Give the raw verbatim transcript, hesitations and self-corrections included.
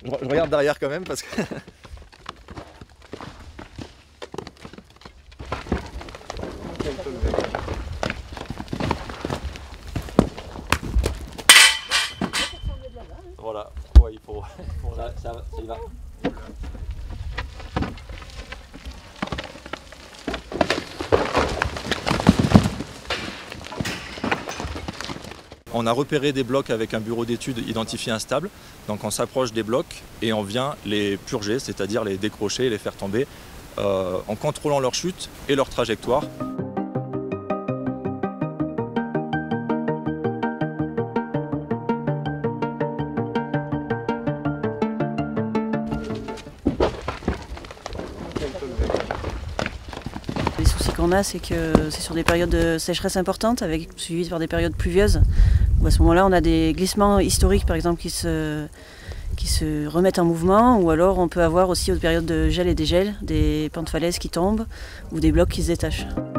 Je, je regarde derrière quand même parce que... Voilà, ouais, il faut... Ça, ça, ça y va. On a repéré des blocs avec un bureau d'études identifié instable, donc on s'approche des blocs et on vient les purger, c'est-à-dire les décrocher, les faire tomber, euh, en contrôlant leur chute et leur trajectoire. Les soucis qu'on a, c'est que c'est sur des périodes de sécheresse importantes, avec, suivies par des périodes pluvieuses, où à ce moment-là, on a des glissements historiques, par exemple, qui se, qui se remettent en mouvement, ou alors on peut avoir aussi aux périodes de gel et dégel, des pans de falaises qui tombent, ou des blocs qui se détachent.